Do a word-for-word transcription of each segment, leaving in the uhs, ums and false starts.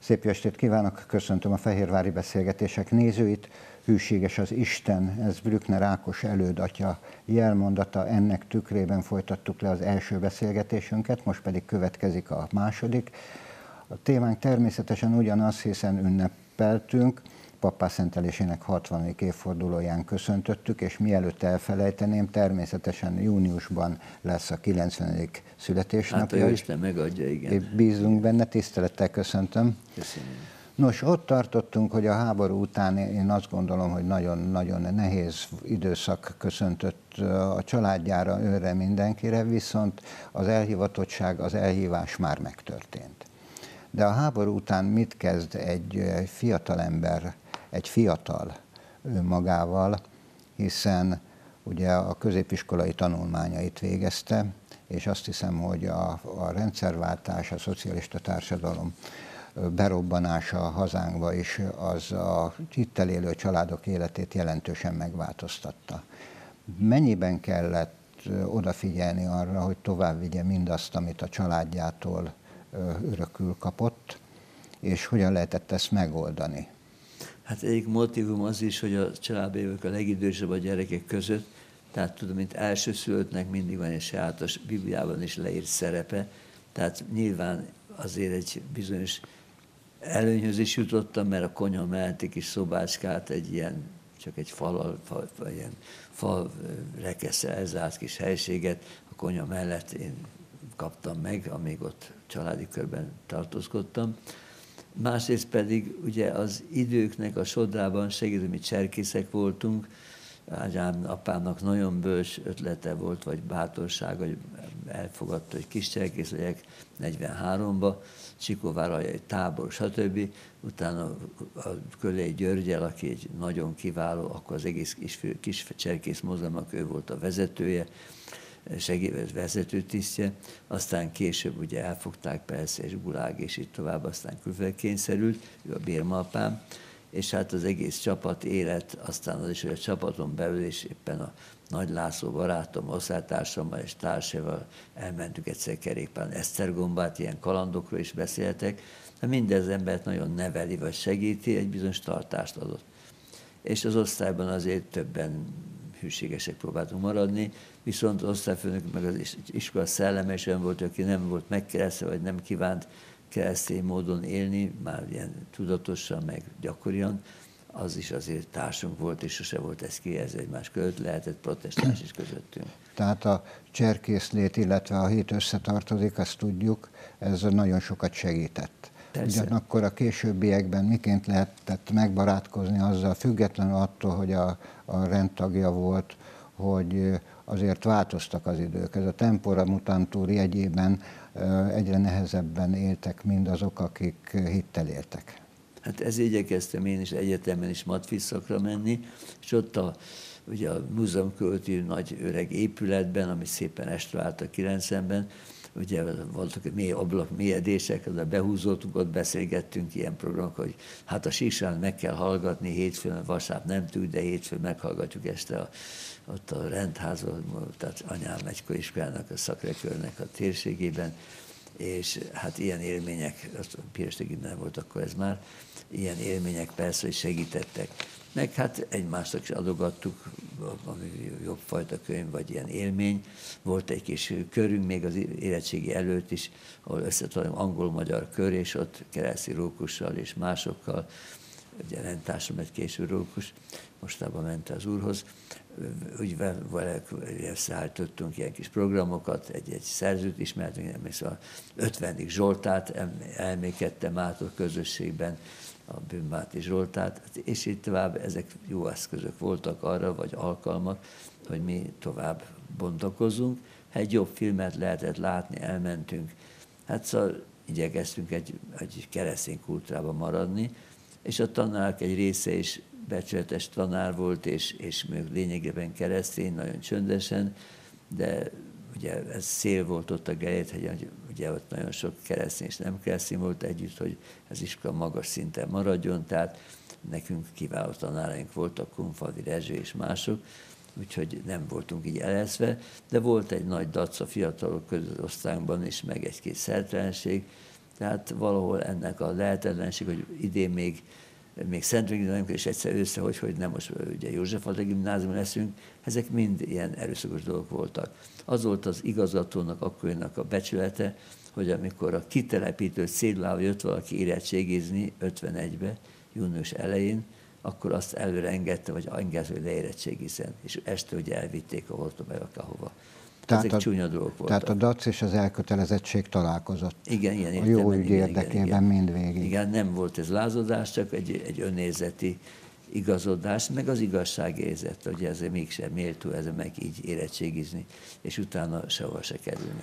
Szép jó estét kívánok, köszöntöm a Fehérvári Beszélgetések nézőit. Hűséges az Isten, ez Brückner Ákos elődatya jelmondata, ennek tükrében folytattuk le az első beszélgetésünket, most pedig következik a második. A témánk természetesen ugyanaz, hiszen ünnepeltünk, pappá szentelésének hatvanadik évfordulóján köszöntöttük, és mielőtt elfelejteném, természetesen júniusban lesz a kilencvenedik születésnapja. Hát, hogy Isten megadja, igen. Bízunk benne, tisztelettel köszöntöm. Köszönöm. Nos, ott tartottunk, hogy a háború után én azt gondolom, hogy nagyon-nagyon nehéz időszak köszöntött a családjára, őre, mindenkire, viszont az elhivatottság, az elhívás már megtörtént. De a háború után mit kezd egy fiatalember, egy fiatal önmagával, hiszen ugye a középiskolai tanulmányait végezte, és azt hiszem, hogy a, a rendszerváltás, a szocialista társadalom berobbanása a hazánkba is az a hittel élő családok életét jelentősen megváltoztatta. Mennyiben kellett odafigyelni arra, hogy tovább vigye mindazt, amit a családjától örökül kapott, és hogyan lehetett ezt megoldani? Hát egyik motívum az is, hogy a családban élők a legidősebb a gyerekek között, tehát tudom, mint elsőszülöttnek mindig van egy sajátos Bibliában is leírt szerepe, tehát nyilván azért egy bizonyos előnyhöz is jutottam, mert a konyha melletti kis szobácskát egy ilyen, csak egy fal, fal, fal, ilyen fal rekesszel elzárt kis helységet a konyha mellett én kaptam meg, amíg ott családi körben tartózkodtam. Másrészt pedig ugye az időknek a sodrában segítő, mi cserkészek voltunk, Ágyám apámnak nagyon bölcs ötlete volt, vagy bátorsága, hogy elfogadta, hogy kis cserkész legyek negyvenháromba, Csikóvára egy tábor, stb. Utána a Kölei Györgyel, aki egy nagyon kiváló, akkor az egész kis, kis cserkész mozgalomnak ő volt a vezetője, segéd, vezetőtisztje, aztán később ugye elfogták persze, és gulág, és így tovább, aztán külföldre kényszerült, ő a bérmaapám, és hát az egész csapat élet, aztán az is, hogy a csapaton belül is éppen a Nagy László barátom, osztálytársammal és társával elmentünk egyszer kerékpáron Esztergombát, ilyen kalandokról is beszéltek, de mindez embert nagyon neveli, vagy segíti, egy bizonyos tartást adott. És az osztályban azért többen hűségesek próbáltunk maradni, viszont az osztályfőnök meg az iskola szellemes olyan volt, aki nem volt megkeresztve, vagy nem kívánt keresztény módon élni, már ilyen tudatosan, meg gyakorian, az is azért társunk volt, és sose volt ez kijelző egymás között, lehetett protestáns is közöttünk. Tehát a cserkészlét, illetve a hét összetartozik, azt tudjuk, ez nagyon sokat segített. Persze. Ugyanakkor a későbbiekben miként lehetett megbarátkozni azzal, függetlenül attól, hogy a, a rendtagja volt, hogy azért változtak az idők. Ez a tempora mutantur jegyében egyre nehezebben éltek mindazok, akik hittel éltek. Hát ezért igyekeztem én is egyetemen is matfiszakra menni, és ott a, ugye a múzeum körüli nagy öreg épületben, ami szépen restaurált a kilencvenben, ugye voltak mély ablak, mélyedések, oda behúzottuk, ott beszélgettünk ilyen programok, hogy hát a síksán meg kell hallgatni, hétfőn, vasárnap nem tud, de hétfőn meghallgatjuk este a, ott a rendházban, tehát anyám egykoriskolának, a Szakrekörnek a térségében, és hát ilyen élmények, a Piresti nem volt akkor ez már, ilyen élmények persze, hogy segítettek. Meg hát egymásnak is adogattuk, ami jobb fajta könyv, vagy ilyen élmény. Volt egy kis körünk még az érettségi előtt is, ahol összetalálunk angol-magyar kör, és ott Kereszti Rókussal és másokkal, ugye rendtársam egy késő Rókus, mostában ment az úrhoz, úgy vele összeállítottunk ilyen kis programokat, egy-egy szerzőt ismertünk, emlékszem, a ötvenedik Zsoltát elmékedtem át a közösségben, a Bűnbáti Zsoltát, és így tovább, ezek jó eszközök voltak arra, vagy alkalmak, hogy mi tovább bontakozunk. Ha egy jobb filmet lehetett látni, elmentünk, hát szóval igyekeztünk egy, egy keresztény kultúrában maradni, és a tanárok egy része is becsületes tanár volt, és, és még lényegében keresztény, nagyon csöndesen, de ugye ez szél volt ott a Gelét-hegyen, hogy ugye ott nagyon sok keresztény és nem keresztény volt együtt, hogy az iskola magas szinten maradjon, tehát nekünk kiváló tanáraink voltak, Kunfalvi Rezső és mások, úgyhogy nem voltunk így eleszve, de volt egy nagy dac a fiatalok között osztályunkban is, meg egy-két szertelenség, Tehát valahol ennek a lehetetlenség, hogy idén még, még Szent Vigilán, és egyszer össze, hogy, hogy nem most ugye József Attila gimnázium leszünk, ezek mind ilyen erőszakos dolgok voltak. Az volt az igazgatónak, akkorinak a becsülete, hogy amikor a kitelepítő cédulával jött valaki érettségizni ötvenegybe, június elején, akkor azt előre engedte, vagy engedte, hogy leérettségizzen. És este ugye elvitték a holtba, akárhova. Tehát Ezek a, csúnya dolgok voltak. Tehát a dac és az elkötelezettség találkozott. Igen, igen, a jó ügy érdekében igen, mindvégig. Igen, nem volt ez lázadás, csak egy, egy önérzeti igazodás, meg az igazságérzet, hogy ez mégsem méltó, ez meg így érettségizni, és utána sehova se kerülni.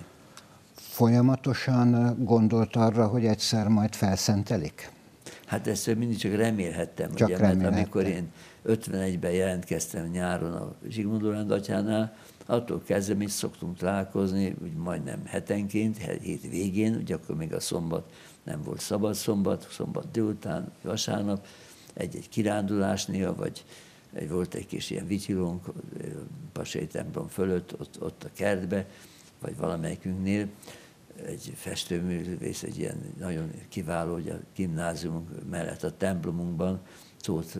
Folyamatosan gondolt arra, hogy egyszer majd felszentelik? Hát ezt mindig csak remélhettem, csak ugye, mert amikor én ötvenegyben jelentkeztem nyáron a Zsigmond Lóránd atyánál, attól kezdve mi szoktunk találkozni, úgy majdnem hetenként, hét végén, ugye akkor még a szombat nem volt szabad szombat, szombat délután, vasárnap, egy-egy kirándulásnél, vagy egy, volt egy kis ilyen vityilónk Pasai templom fölött, ott, ott a kertbe, vagy valamelyikünknél, egy festőművész, egy ilyen nagyon kiváló, hogy a gimnáziumunk mellett a templomunkban, Tóth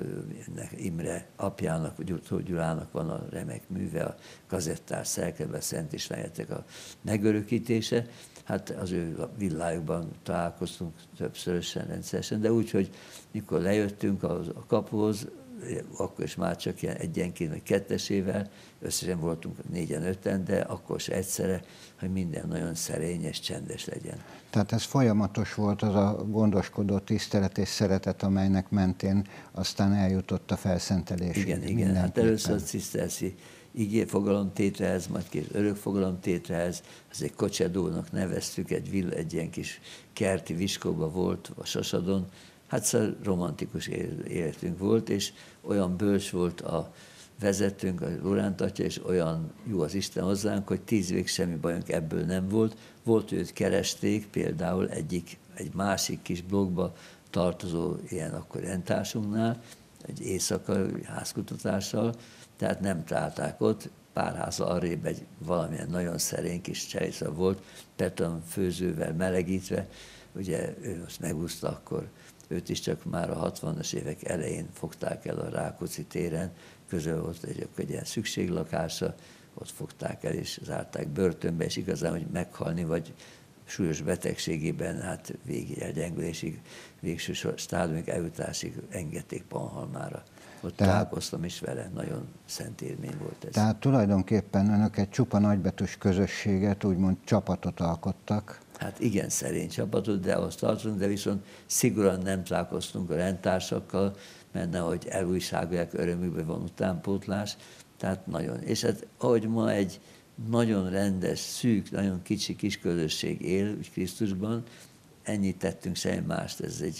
Imre apjának, Tóth Gyulának van a remek műve, a kazettás szerkezetben Szent Istvánjáték a megörökítése. Hát az ő villájukban találkoztunk többszörösen, rendszeresen, de úgy, hogy mikor lejöttünk a, a kapuhoz, akkor is már csak ilyen egyenként, vagy kettesével, összesen voltunk négyen, öten, de akkor se egyszerre, hogy minden nagyon szerény és csendes legyen. Tehát ez folyamatos volt az a gondoskodó tisztelet és szeretet, amelynek mentén aztán eljutott a felszentelésig. Igen, igen. Hát először a ciszterszi igéfogalomtételhez, majd két örökfogalomtételhez, az egy kocsedónak neveztük, egy, vill, egy ilyen kis kerti viskóba volt a Sasadon. Hát szóval romantikus életünk volt, és olyan bölcs volt a vezetőnk, a Lóránd atya, és olyan jó az Isten hozzánk, hogy tíz évig semmi bajunk ebből nem volt. Volt, őt keresték, például egyik, egy másik kis blogba tartozó ilyen akkor rendtársunknál, egy éjszakai házkutatással, tehát nem találták ott, pár háza arrébb egy valamilyen nagyon szerény kis cserésza volt, beton főzővel melegítve, ugye ő azt megúszta akkor, őt is csak már a hatvanas évek elején fogták el a Rákóczi téren, közül volt egy, egy ilyen szükséglakása, ott fogták el és zárták börtönbe, és igazán, hogy meghalni, vagy súlyos betegségében, hát végig elgyengülésig, végső stádiumig eljutásig engedték Panhalmára. Ott tehát, találkoztam is vele, nagyon szent élmény volt ez. Tehát tulajdonképpen önök egy csupa nagybetűs közösséget, úgymond csapatot alkottak. Hát igen, szerény csapatot, de ahhoz tartozunk, de viszont szigorúan nem találkoztunk a rendtársakkal, mert nehogy elújságolják örömükbe, van utánpótlás. Tehát nagyon. És hát ahogy ma egy nagyon rendes, szűk, nagyon kicsi kis közösség él úgy Krisztusban, ennyit tettünk, semmi mást. Ez egy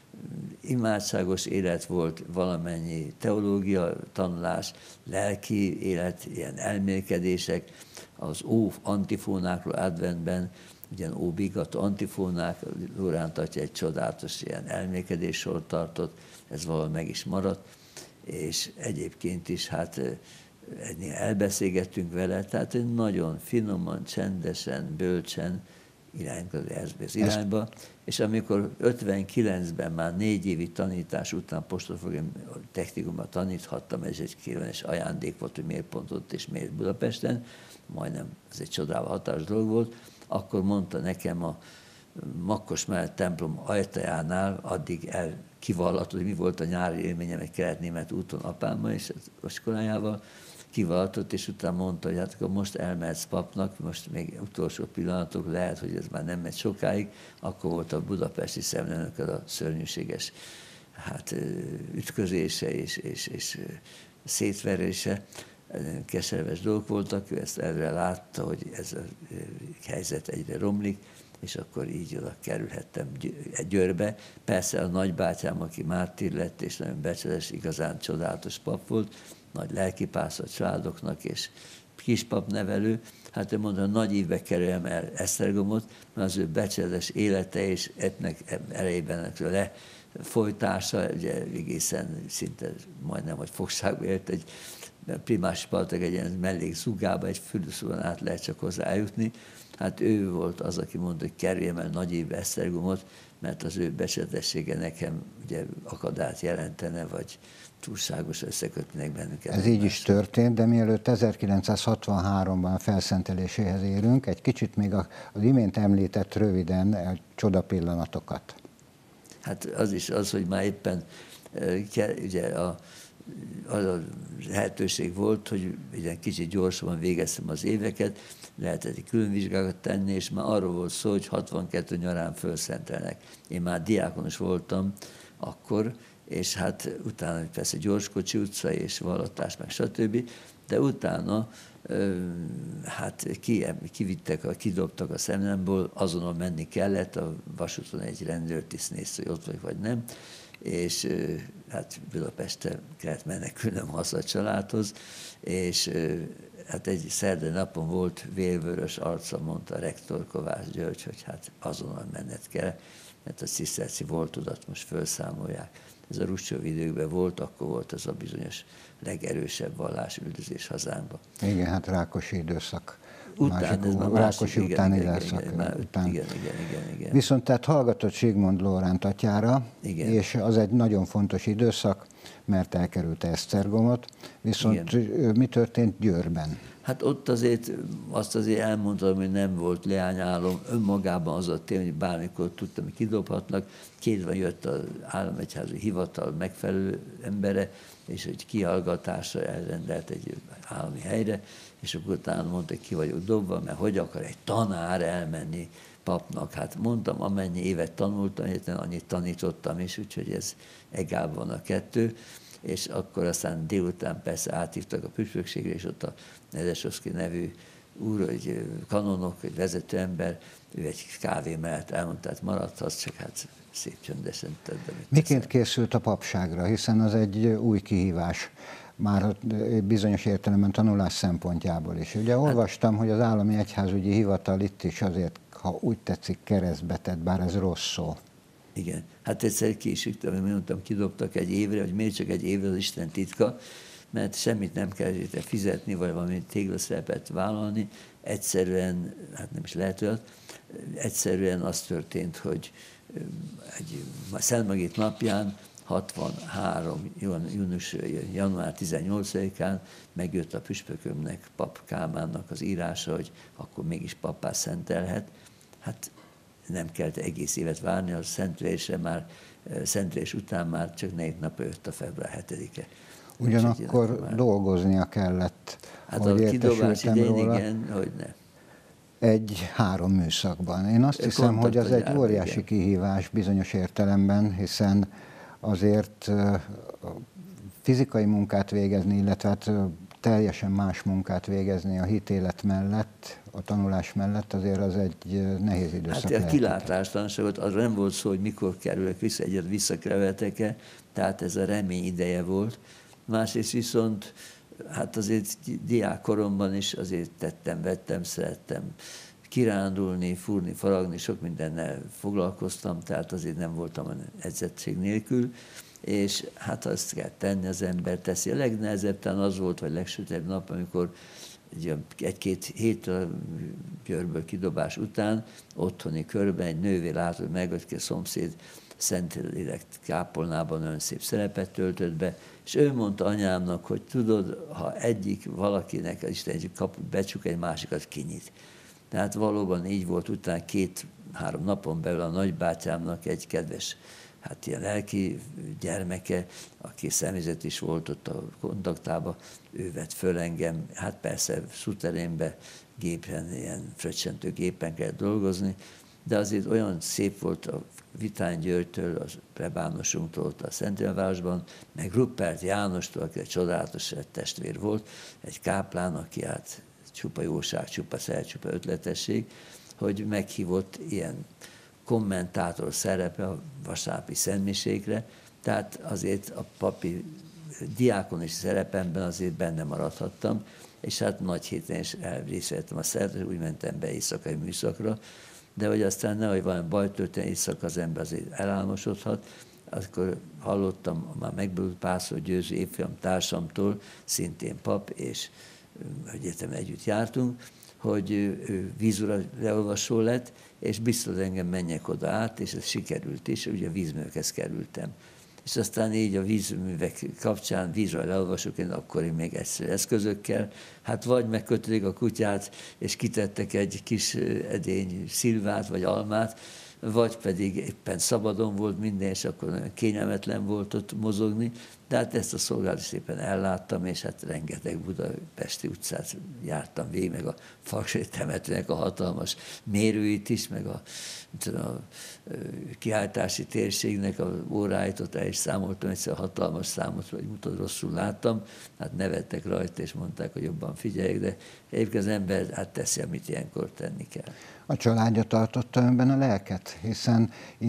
imádságos élet volt, valamennyi teológia, tanulás, lelki élet, ilyen elmélkedések, az ó antifónákról adventben, ugyan óbigató antifónák, Lóránd atya egy csodálatos ilyen elmélkedéssort tartott, ez valahol meg is maradt, és egyébként is hát elbeszélgettünk vele, tehát nagyon finoman, csendesen, bölcsen iránykozott az irányba, és amikor ötvenkilencben már négy évi tanítás után postolfogi technikumban taníthattam, ez egy különös ajándék volt, hogy miért pont ott és miért Budapesten, majdnem ez egy csodával hatásos dolog volt, akkor mondta nekem a Makkos mellett templom ajtajánál, addig el kivallatott, hogy mi volt a nyári élményem egy kelet-német úton apámmal és az iskolájával, kivallatott, és utána mondta, hogy hát akkor most elmehetsz papnak, most még utolsó pillanatok, lehet, hogy ez már nem megy sokáig, akkor volt a budapesti szemlőnök a szörnyűséges hát, ütközése és, és, és szétverése, keserves dolgok voltak, ő ezt előre látta, hogy ez a helyzet egyre romlik, és akkor így oda kerülhettem Győrbe. Persze a nagybátyám, aki mártír lett, és nagyon becsületes, igazán csodálatos pap volt, nagy lelkipásztor családoknak, és kispap nevelő, hát ő mondta, nagy évbe kerüljem el Esztergomot, mert az ő becsületes élete és etnek elejében lefolytása, ugye egészen szinte majdnem, hogy fogságba élt egy Primás Paltak egy ilyen mellék zugába, egy fürdőszobán át lehet csak hozzá eljutni. Hát ő volt az, aki mondta, hogy kerüljem el Nagy Imre Esztergomot, mert az ő becsületessége nekem ugye akadályt jelentene, vagy túlságos összekötnének bennünket. Ez így is történt, de mielőtt ezerkilencszázhatvanháromban a felszenteléséhez érünk, egy kicsit még az imént említett röviden a csodapillanatokat. Hát az is az, hogy már éppen ugye a, az a lehetőség volt, hogy ugye kicsit gyorsabban végeztem az éveket, lehetett egy különvizsgákat tenni, és már arról volt szó, hogy hatvankettő nyarán fölszentelnek. Én már diákonos voltam akkor, és hát utána persze Gyorskocsi utca és vallatás, meg stb., de utána hát kivittek, kidobtak a szemlemból, azonnal menni kellett, a vasúton egy rendőrtiszt nézte, hogy ott vagy, vagy nem, és hát Budapestre kellett menekülnöm haza a családhoz, és hát egy szerdai napon volt vérvörös arca, mondta a rektor Kovács György, hogy hát azonnal menned kell, mert a ciszterci voltodat most felszámolják. Ez a Hruscsov időkben volt, akkor volt ez a bizonyos legerősebb vallásüldözés hazánkban. Igen, hát Rákosi időszak. Után, ez már Rákosi másik, utáni igen, időszak igen, igen, után. Igen, igen, igen, igen. Viszont tehát hallgatott Zsigmond Lóránt atyára, igen. És az egy nagyon fontos időszak, mert elkerülte Esztergomot. Viszont igen. Mi történt Győrben? Hát ott azért azt azért elmondtam, hogy nem volt leányálom, önmagában az a tény, hogy bármikor tudtam, hogy kidobhatnak. Kétben jött az államegyházi hivatal megfelelő embere, és egy kihallgatásra elrendelt egy állami helyre, és akkor utána mondta, hogy ki vagyok dobva, mert hogy akar egy tanár elmenni papnak. Hát mondtam, amennyi évet tanultam, egyetlen annyit tanítottam is, úgyhogy ez egálban van a kettő. És akkor aztán délután persze áthívtak a püspökségre, és ott a Nedesoszki nevű úr, egy kanonok, egy vezető ember, ő egy kávé mellett elmondta, hát maradhatsz, csak hát szép csöndesen tedd, amit Miként teszel. készült a papságra, hiszen az egy új kihívás, már bizonyos értelemben tanulás szempontjából is. Ugye olvastam, hát, hogy az állami egyházügyi hivatal itt is azért, ha úgy tetszik, keresztbe tett, bár ez rossz szó. Igen, hát egyszer késik, amit mondtam, kidobtak egy évre, hogy miért csak egy évre, az Isten titka, mert semmit nem kell fizetni, vagy valami téglaszerepet vállalni, egyszerűen, hát nem is lehet olyat, egyszerűen az történt, hogy egy Szent Margit napján, hatvanhárom. június, január tizennyolcadikán megjött a püspökömnek, Pap Kálmánnak az írása, hogy akkor mégis pappá szentelhet. Hát nem kellett egész évet várni, a szentlésre már, szentlés után már csak négy napra jött a február hetedike. Ugyanakkor már dolgoznia kellett. Hát a kidobás idején igen, hogy ne. Egy három műszakban. Én azt hiszem, hogy az egy óriási igen. kihívás bizonyos értelemben, hiszen azért fizikai munkát végezni, illetve hát teljesen más munkát végezni a hitélet mellett, a tanulás mellett, azért az egy nehéz időszak. Hát a kilátástalanságot, arra nem volt szó, hogy mikor kerülök vissza, egyet visszakerülhetek-e, tehát ez a remény ideje volt. Másrészt viszont, hát azért diákkoromban is azért tettem, vettem, szerettem kirándulni, fúrni, faragni, sok mindennel foglalkoztam, tehát azért nem voltam edzettség nélkül, és hát azt kell tenni, az ember teszi. A legnehezebb talán az volt, vagy legsötétebb nap, amikor egy-két héttel Győrből kidobás után otthoni körben egy nővér látott meg, hogy a szomszéd Szentlélek kápolnában nagyon szép szerepet töltött be, és ő mondta anyámnak, hogy tudod, ha egyik valakinek Isten egy kaput becsuk, egy másikat kinyit. Tehát valóban így volt, utána két-három napon belül a nagybátyámnak egy kedves, hát ilyen lelki gyermeke, aki személyzet is volt ott a kontaktában, ő vett föl engem, hát persze szuterénbe, gépen, ilyen fröccsentő gépen kell dolgozni, de azért olyan szép volt a Vitán Györgytől, a plebánosunktól a Szentélvárosban, meg Ruppert Jánostól, aki egy csodálatos testvér volt, egy káplán, aki hát csupa jóság, csupa szer, csupa ötletesség, hogy meghívott ilyen kommentátor szerepe a vasárnapi szentmiségre, tehát azért a papi diákonis szerepemben azért benne maradhattam, és hát nagy héten is részt vettem a szerepet, úgy mentem be éjszakai műszakra, de hogy aztán nehogy valami baj történt éjszaka, az ember azért elálmosodhat. akkor hallottam már megbővült Pásztor Győző évfolyam társamtól, szintén pap, és egyetem együtt jártunk, hogy ő vízura leolvasó lett, és biztos engem menjek oda át, és ez sikerült is, ugye a vízművekhez kerültem. És aztán így a vízművek kapcsán vízra leolvasok, én akkor én még egyszerű eszközökkel, hát vagy megkötötték a kutyát, és kitettek egy kis edény szilvát, vagy almát, vagy pedig éppen szabadon volt minden, és akkor nagyon kényelmetlen volt ott mozogni, de hát ezt a szolgálatot szépen elláttam, és hát rengeteg budapesti utcát jártam végig, meg a Faksai temetőnek a hatalmas mérőit is, meg a, a kiáltási térségnek a óráit, ott el is számoltam egyszer a hatalmas számot, vagy mutat rosszul láttam, hát nevettek rajta, és mondták, hogy jobban figyeljek, de egyébként az ember hát teszi, amit ilyenkor tenni kell. A családja tartotta önben a lelket, hiszen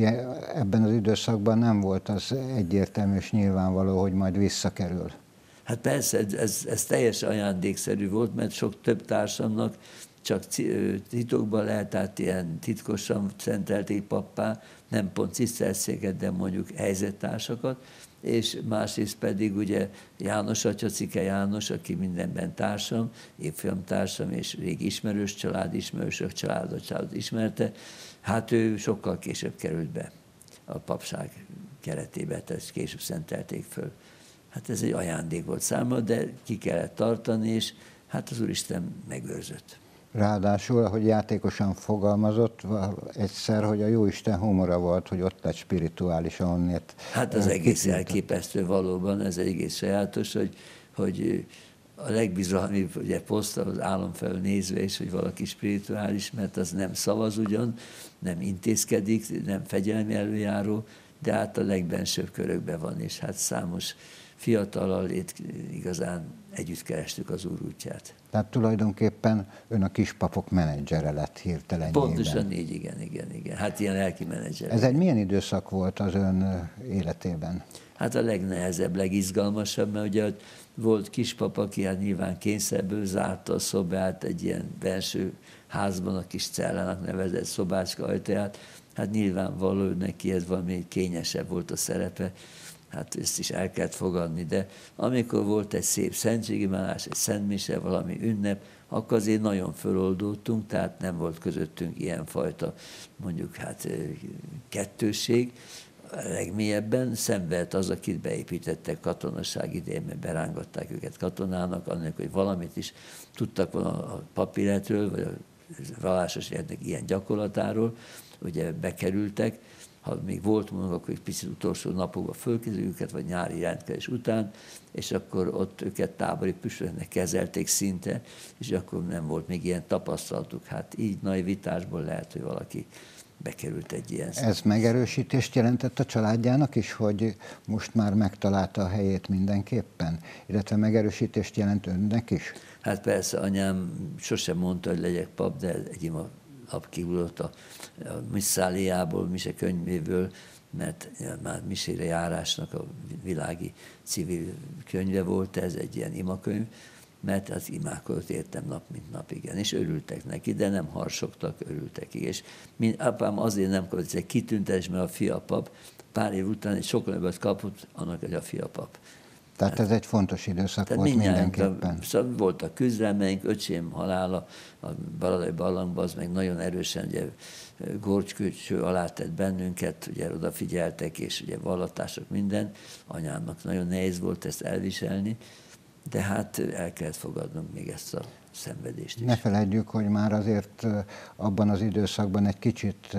ebben az időszakban nem volt az egyértelmű és nyilvánvaló, hogy majd visszakerül. Hát persze, ez, ez teljes ajándékszerű volt, mert sok több társamnak csak titokban lehet, tehát ilyen titkosan szentelték pappá, nem pont ciszterszéket, de mondjuk helyzettársakat, és másrészt pedig ugye János atya, Cike János, aki mindenben társam, évfolyam társam, és régi ismerős család, ismerősök családot, családot ismerte, hát ő sokkal később került be a papság keretébe, tehát később szentelték föl. Hát ez egy ajándék volt számomra, de ki kellett tartani, és hát az Úristen megőrzött. Ráadásul, ahogy játékosan fogalmazott egyszer, hogy a Jóisten humora volt, hogy ott lett spirituális, ahonnét. Hát az egész elképesztő valóban, ez egy egész sajátos, hogy, hogy a legbizalmibb ugye, poszt az állam felől nézve is, hogy valaki spirituális, mert az nem szavaz ugyan, nem intézkedik, nem fegyelmi előjáró, de hát a legbensőbb körökben van, és hát számos fiatallal igazán együtt kerestük az Úr útját. Tehát tulajdonképpen ön a kispapok menedzsere lett hirtelenjében. Pontosan így, igen, igen, igen. Hát ilyen lelki menedzser. Ez egy milyen időszak volt az ön életében? Hát a legnehezebb, legizgalmasabb, mert ugye volt kispap, aki hát nyilván kényszerből zárta a szobát egy ilyen belső házban, a kis cellának nevezett szobácska ajtaját. Hát nyilvánvaló, neki ez valami kényesebb volt a szerepe, hát ezt is el kellett fogadni, de amikor volt egy szép szentségimádás, egy szentmise, valami ünnep, akkor azért nagyon föloldódtunk, tehát nem volt közöttünk ilyenfajta, mondjuk hát kettősség. A legmélyebben szenvedt az, akit beépítettek katonaság idején, mert berángatták őket katonának, annak, hogy valamit is tudtak volna a papíretről, vagy a vallásos életnek ilyen gyakorlatáról, ugye bekerültek, ha még volt mondjuk, akkor egy picit utolsó napokban fölkészül őket, vagy nyári jelentkezés után, és akkor ott őket tábori püspöknek kezelték szinte, és akkor nem volt még ilyen tapasztalatuk. Hát így naivitásból lehet, hogy valaki bekerült egy ilyen... Ez megerősítést jelentett a családjának is, hogy most már megtalálta a helyét mindenképpen? Illetve megerősítést jelent önnek is? Hát persze, anyám sosem mondta, hogy legyek pap, de egy ima nap kihullott a, a misszáliából, mise könyvéből, mert már misére járásnak a világi civil könyve volt, ez egy ilyen imakönyv, mert az imádkozott értem nap, mint nap, igen, és örültek neki, de nem harsogtak, örültek, és mint apám azért nem kapott, ez egy kitüntetés, mert a fia pap, pár év után egy sokkal nagyobbat kapott, annak, hogy a fia pap. Tehát ez egy fontos időszak volt mindenképpen. Szóval voltak küzdelmeink, öcsém halála, a Baladai barlangban, az meg nagyon erősen ugye, górcsköcső alá tett bennünket, ugye odafigyeltek, és ugye vallatások, minden. Anyámnak nagyon nehéz volt ezt elviselni, de hát el kellett fogadnunk még ezt a szenvedést is. Ne feledjük, hogy már azért abban az időszakban egy kicsit,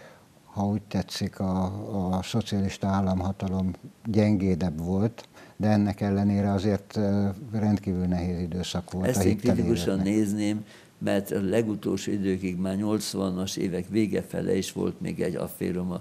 ha úgy tetszik, a, a szocialista államhatalom gyengédebb volt, de ennek ellenére azért rendkívül nehéz időszak volt. Ezt én kritikusan nézném, mert a legutolsó időkig már nyolcvanas évek vége fele is volt még egy afférom,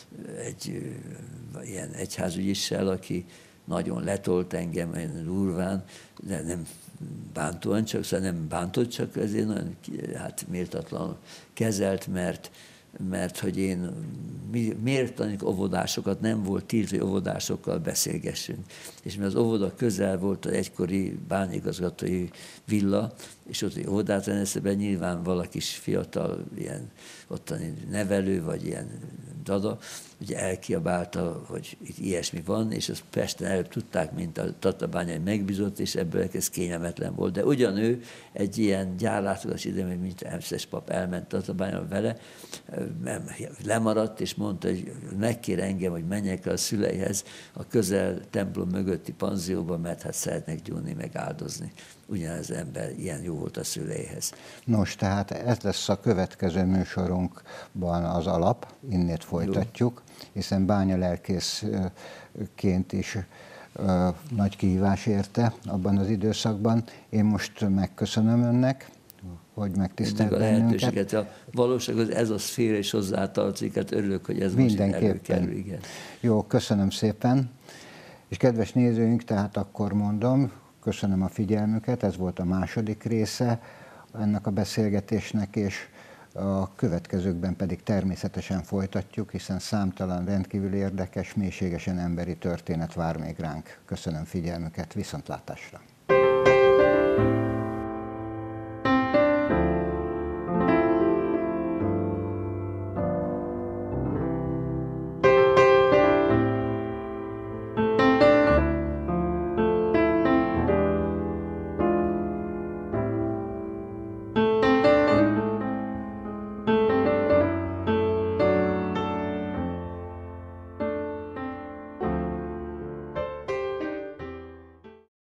egy ilyen egyházügyissel, aki nagyon letolt engem, durván, de nem bántóan, csak szóval nem bántott, csak ezért nagyon hát méltatlanul kezelt, mert mert hogy én miért tanítok óvodásokat, nem volt tiltva, hogy óvodásokkal beszélgessünk. És mert az óvoda közel volt az egykori bányigazgatói villa, és ott egy óvodát rendezte be, nyilván valaki is fiatal, ilyen ottani nevelő, vagy ilyen dada, ugye elkiabálta, hogy itt ilyesmi van, és azt Pesten előbb tudták, mint a Tatabányai megbízott, és ebből ez kényelmetlen volt. De ugyan ő egy ilyen gyárlátogatás idején, mint Emszes pap elment Tatabányra vele, lemaradt, és mondta, hogy megkér engem, hogy menjek el a szüleihez a közel templom mögötti panzióba, mert hát szeretnek gyúrni, meg áldozni. Ugyanez ember ilyen jó volt a szüleihez. Nos, tehát ez lesz a következő műsorunkban az alap, innét folytatjuk, jó. Hiszen bányalelkészként is ö, nagy kihívás érte abban az időszakban. Én most megköszönöm önnek, hogy megtisztelt bennünket. A valósághoz ez a szféra is hozzátartozik, hát örülök, hogy ez most előkerül. Igen. Jó, köszönöm szépen. És kedves nézőink, tehát akkor mondom, köszönöm a figyelmüket, ez volt a második része ennek a beszélgetésnek, és a következőkben pedig természetesen folytatjuk, hiszen számtalan rendkívül érdekes, mélységesen emberi történet vár még ránk. Köszönöm figyelmüket, viszontlátásra!